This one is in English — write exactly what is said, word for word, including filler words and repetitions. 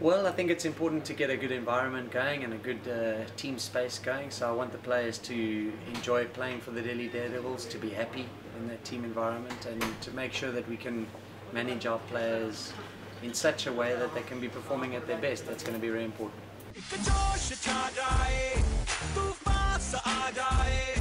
Well, I think it's important to get a good environment going and a good uh, team space going. So I want the players to enjoy playing for the Delhi Daredevils, to be happy in that team environment, and to make sure that we can manage our players in such a way that they can be performing at their best. That's going to be very important.